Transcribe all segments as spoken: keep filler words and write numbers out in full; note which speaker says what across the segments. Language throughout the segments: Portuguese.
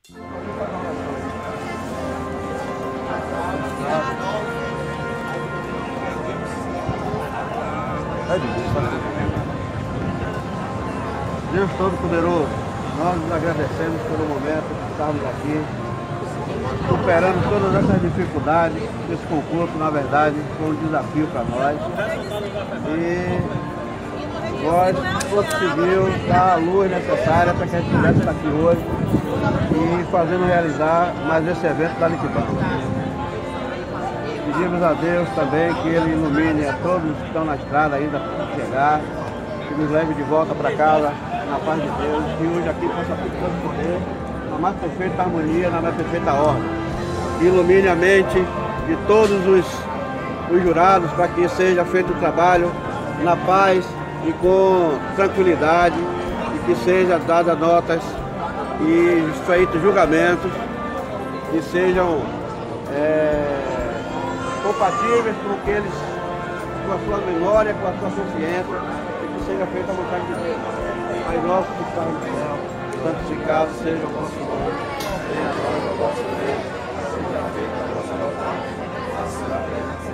Speaker 1: Deus Todo-Poderoso, nós nos agradecemos pelo momento que estamos aqui, superando todas essas dificuldades. Esse concurso, na verdade, foi um desafio para nós. E nós conseguimos dar a luz necessária para que a gente pudesse estar aqui hoje e fazendo realizar mais esse evento da Liquibanda. Pedimos a Deus também que Ele ilumine a todos que estão na estrada ainda para chegar, que nos leve de volta para casa na paz de Deus, que hoje aqui possa tudo poder, na mais perfeita harmonia, na mais perfeita ordem. Ilumine a mente de todos os, os jurados para que seja feito o trabalho na paz e com tranquilidade, e que seja dadas notas e feitos julgamentos que sejam é, compatíveis com que eles, com a sua memória, com a sua consciência, e que seja feita a vontade de Deus. Pai nosso que está no céu, santificado seja o vosso nome, venha a nós o vosso reino, seja feita a vossa vontade, assim na terra.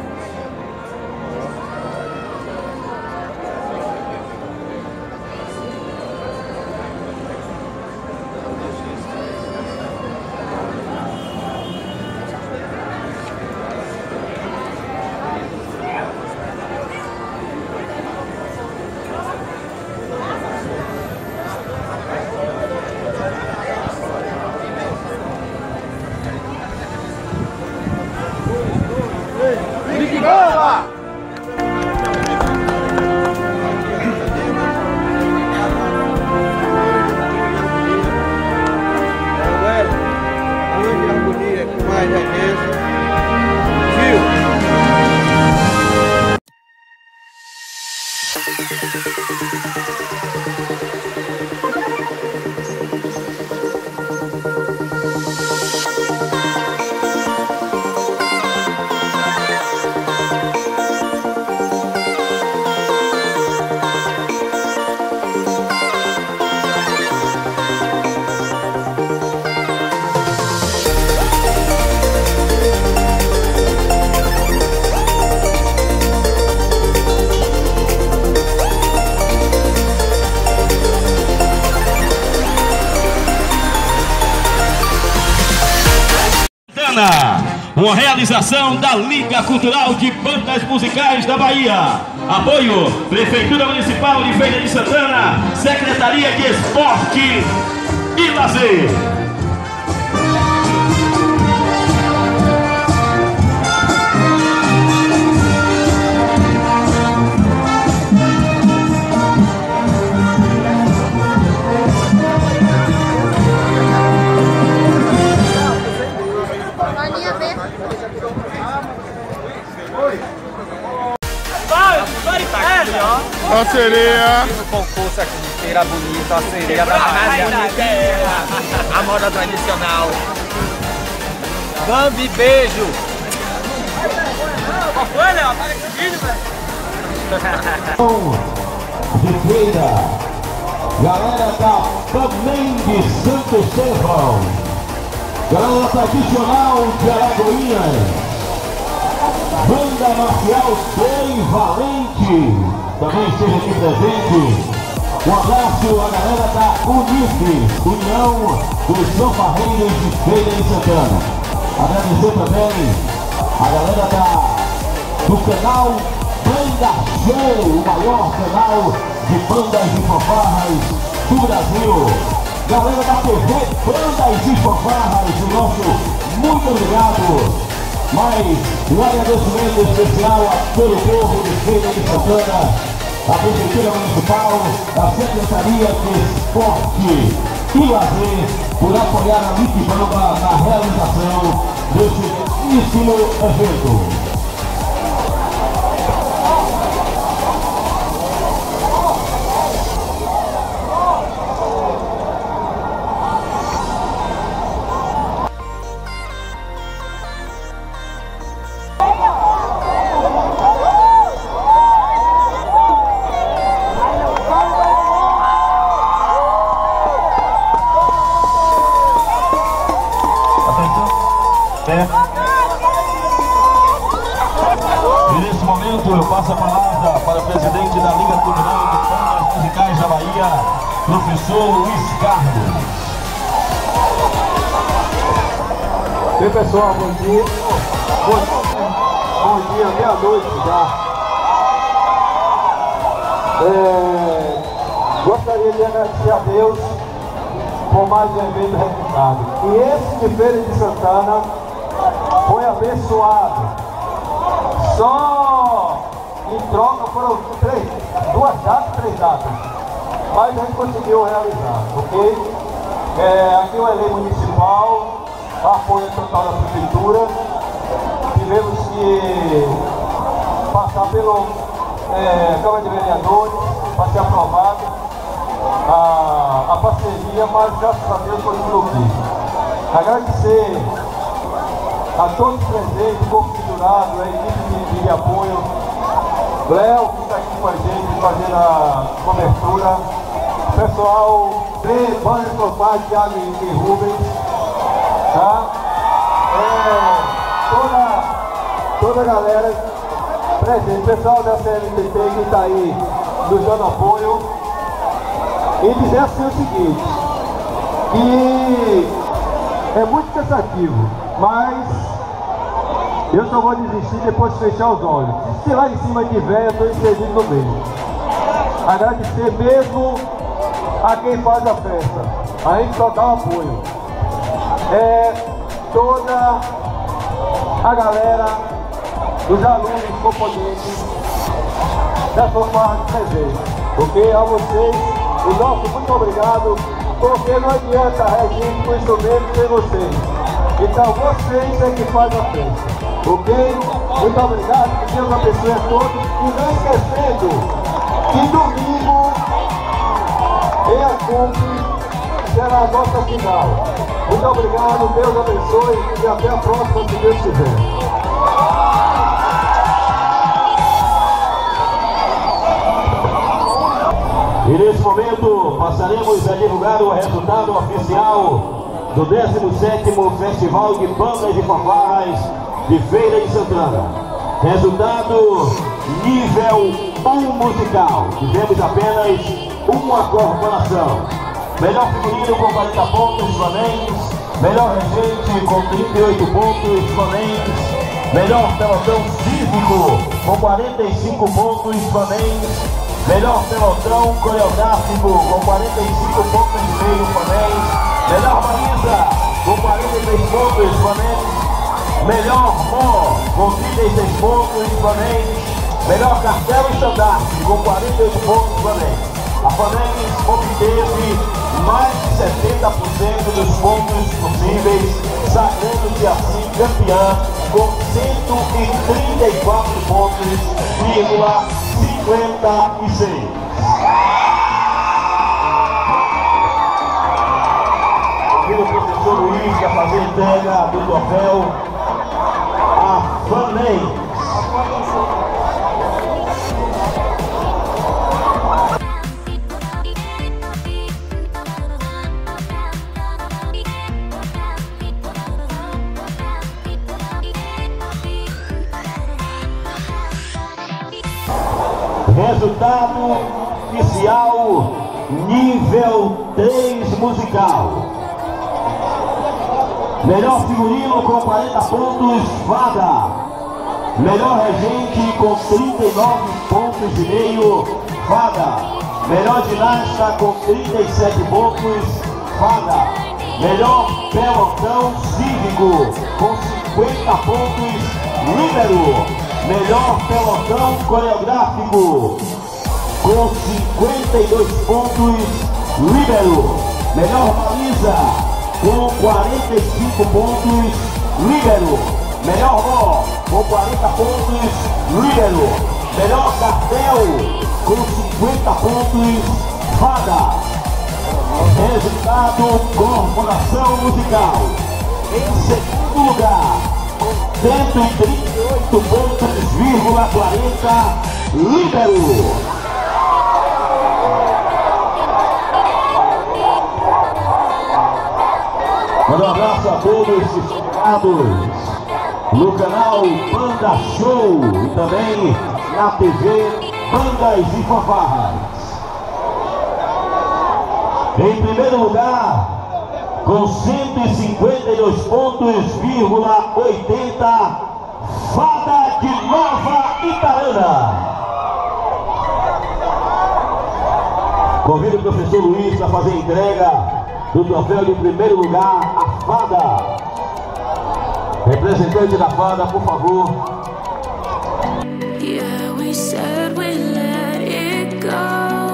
Speaker 2: Uma realização da Liga Cultural de Bandas Musicais da Bahia. Apoio Prefeitura Municipal de Feira de Santana, Secretaria de Esporte e Lazer.
Speaker 3: A sereia.
Speaker 4: No concurso aqui de Feira Bonita, a sereia da Bahia. A moda tradicional. Bambi, beijo. Qual foi, Léo? Apaga esse vídeo, velho.
Speaker 5: De Feira, galera da também de Santo Estevão, galera tradicional de Alagoinhas. Banda Marcial Bem Valente também esteja aqui presente. Um abraço à galera da Unife, União dos Sanfarreiros de Feira de Santana. Agradecer também a galera da, do canal Banda Show, o maior canal de bandas e fanfarras do Brasil. Galera da T V Bandas e Fanfarras, o nosso muito obrigado. Mas um agradecimento especial a todo o povo de Feira de Santana, a Prefeitura Municipal, a Secretaria de Esporte e Lazer, por apoiar a Liquibanda na realização desse belíssimo evento. momento eu passo a palavra para o presidente da Liga Cultural de Bandas Musicais da Bahia, professor Luiz Carlos.
Speaker 6: Bem, pessoal, bom dia. Bom, bom dia, meia-noite já. É, gostaria de agradecer a Deus por mais um evento realizado. E esse de Feira de Santana foi abençoado. Só em troca foram três, duas datas, três datas. Mas a gente conseguiu realizar, ok? É, aqui o elenco municipal, apoio total da prefeitura. Tivemos que passar pelo é, Câmara de Vereadores para ser aprovado a, a parceria, mas graças a Deus foi tudo ok. Agradecer a todos os presentes, o corpo pendurado, a equipe de, de apoio, Léo, que está aqui com a gente fazendo a cobertura, pessoal, três bandas de Sofá, Thiago e, e Rubens, tá? É, toda, toda a galera presente, pessoal da C N T T que está aí nos dando apoio, e dizer assim o seguinte, que é muito cansativo, mas eu só vou desistir depois de fechar os olhos. Se lá em cima tiver, eu estou inserido no meio. Agradecer mesmo a quem faz a festa. A gente só dá o apoio. É toda a galera, os alunos, componentes da fanfarra de presente. Ok? A vocês, o nosso muito obrigado, porque não adianta a gente com instrumento sem vocês. Então vocês é que fazem a festa. Ok? Muito obrigado, que Deus abençoe a todos. E não esquecendo que domingo em Acumpe será a nossa final. Muito obrigado, Deus abençoe e até a próxima, se Deus quiser.
Speaker 5: E nesse momento passaremos a divulgar o resultado oficial do décimo sétimo Festival de Bandas e Fanfarras de Feira de Santana. Resultado nível um musical. Tivemos apenas uma corporação. Melhor figurino com quarenta pontos, Flamengues. Melhor regente com trinta e oito pontos, Flamengues. Melhor pelotão cívico com quarenta e cinco pontos, Flamengues. Melhor pelotão coreográfico com quarenta e cinco pontos e meio, Flamengues. Melhor baliza com quarenta e três pontos, Flamengues. Melhor mó com trinta e seis pontos, Flamengues. Melhor cartel e estandarte com quarenta e oito pontos, Flamengues. A Flamengues obteve mais de setenta por cento dos pontos possíveis, sagrando-se assim campeã com cento e trinta e quatro pontos, vírgula cinquenta e seis. Convido o professor Luiz a fazer entrega do troféu a Flamengues. Resultado oficial nível três musical. Melhor figurino com quarenta pontos, Fada. Melhor regente com trinta e nove pontos e meio, Fada. Melhor ginasta com trinta e sete pontos, Fada. Melhor pelotão cívico com cinquenta pontos, Líbero. Melhor pelotão coreográfico com cinquenta e dois pontos, Líbero. Melhor baliza com quarenta e cinco pontos, Líbero. Melhor mó com quarenta pontos, Líbero. Melhor cartel com cinquenta pontos, Fada. Resultado, corporação musical. Em segundo lugar, cento e trinta e oito pontos, vírgula quarenta, Líbero. Manda um abraço a todos os ligados no canal Banda Show e também na T V Bandas e Fanfarras. Em primeiro lugar, com cento e cinquenta e dois pontos, vírgula oitenta, Fada de Nova Itarana. Convido o professor Luiz para fazer a entrega do troféu de primeiro lugar à Fada. Representante da Fada, por favor.
Speaker 7: Yeah, we said we let it go.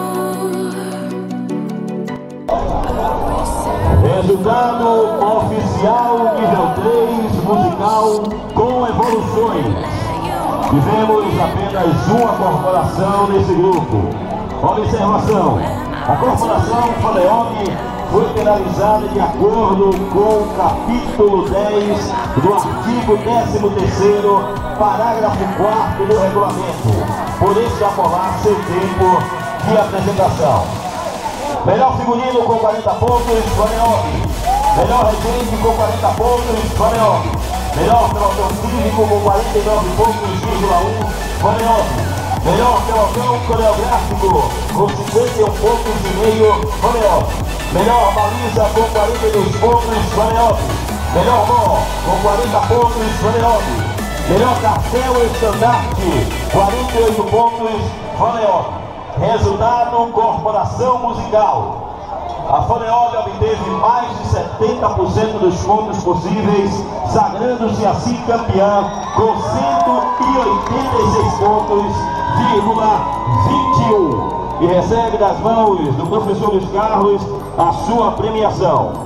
Speaker 5: Resultado oficial nível três musical com evoluções. Tivemos apenas uma corporação nesse grupo. Observação: a corporação Faleog foi penalizada de acordo com o capítulo dez do artigo décimo terceiro, parágrafo quarto do regulamento, por extrapolar seu tempo de apresentação. Melhor figurino com quarenta pontos, Faleog. Melhor regente com quarenta pontos, Faleog. Melhor pelotão cívico com quarenta e nove pontos, vírgula um, Faleog. Melhor pelotão coreográfico com cinquenta e um pontos e meio, Faleog. Melhor baliza com quarenta e dois pontos, Faleog. Melhor mó com quarenta pontos, Faleog. Melhor cartel estandarte, quarenta e oito pontos, Faleog. Resultado: corporação musical. A Faleog obteve mais de setenta por cento dos pontos possíveis, sagrando-se assim campeã com cento e oitenta e seis pontos, vírgula vinte e um. E recebe das mãos do professor Luiz Carlos a sua premiação.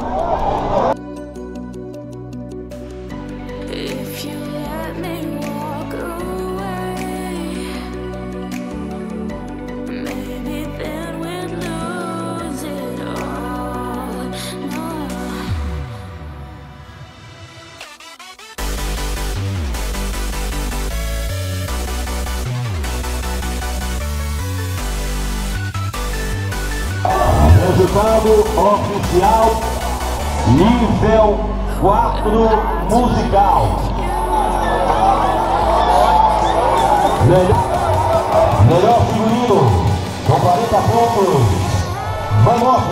Speaker 5: Resultado oficial nível quatro musical. Melhor, melhor figurino com quarenta pontos, Bamok.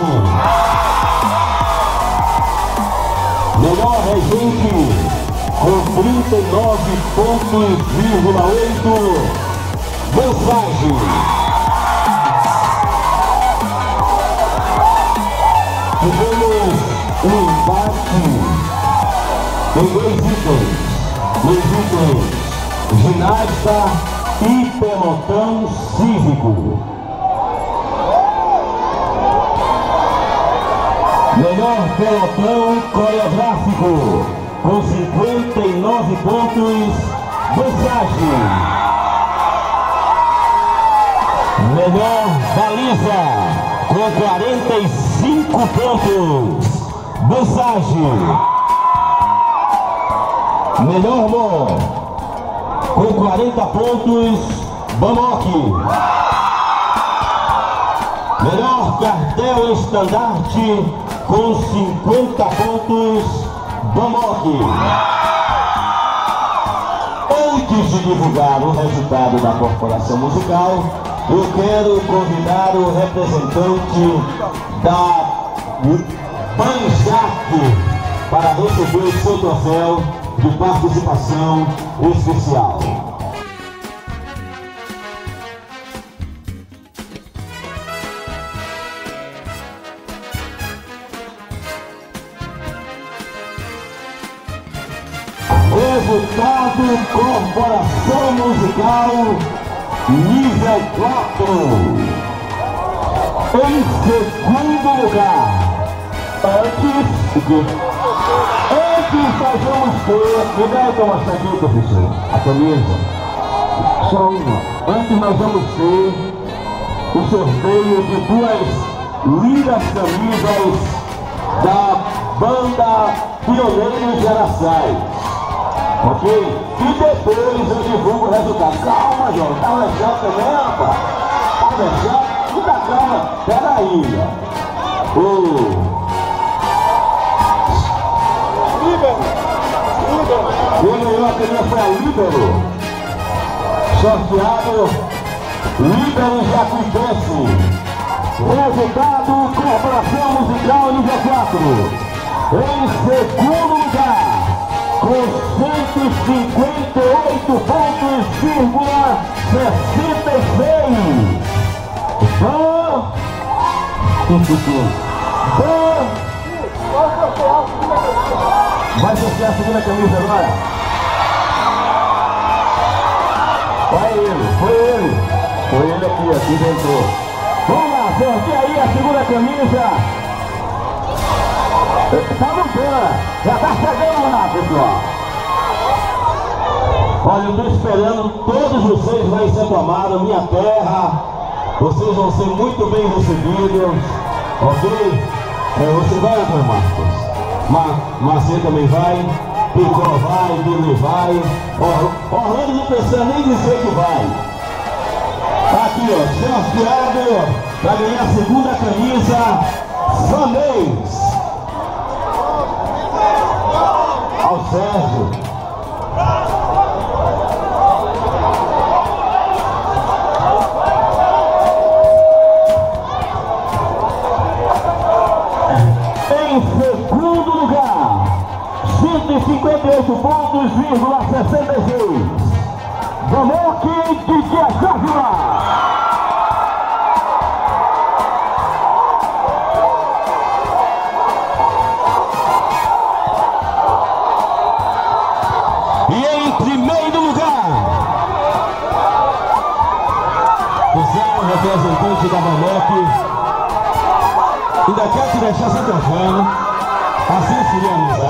Speaker 5: Melhor regente com trinta e nove pontos, vírgula oito, Mensagem. Tivemos um empate em dois itens, dois itens, ginasta e pelotão cívico. Melhor pelotão coreográfico, com cinquenta e nove pontos, Mensagem. Melhor baliza, com quarenta e cinco pontos, Mensagem. Melhor mó, com quarenta pontos, Bamok. Melhor cartel estandarte, com cinquenta pontos, Bamok. Antes de divulgar o resultado da corporação musical, eu quero convidar o representante da Banjac para receber o seu troféu de participação especial. Resultado: corporação musical nível quatro. Em segundo lugar, antes de antes nós vamos ter, me dá então mostrar aqui, professor, a camisa, só uma. Antes nós vamos ter o sorteio de duas lindas camisas da banda Pioneiros de Araçai, ok? E depois eu divulgo o resultado. Calma, João, tá lexado também, rapaz? Tá lexado? Muita calma, peraí. Oh. Quem ganhou a primeira foi a Líbero. Sorteado Líbero Jacuipense. Resultado: Corporação Musical nível quatro. Em segundo lugar, com cento e cinquenta e oito pontos, sessenta e seis. Bom. Bom. Vai sortear a segunda camisa agora. Vai ele, foi ele. Foi ele aqui, aqui dentro. Vamos lá, sorteia aí a segunda camisa. Tá no pé, já tá chegando lá, pessoal. Olha, eu tô esperando todos vocês lá em Santo Amaro, minha terra. Vocês vão ser muito bem recebidos, ok? É, você vai, Antônio Marcos? Ma Marcelo também vai, Picó vai, Billy vai. Or Orlando não precisa nem dizer que vai. Tá aqui, ó, sorteado para ganhar a segunda camisa, Vanês. Ao Sérgio. Em segundo lugar, cento e cinquenta e oito pontos, vírgula sessenta e seis. Boneque de Diajávila. Representante da Boneque, ainda quer te deixar se trocando, assim seria amizade.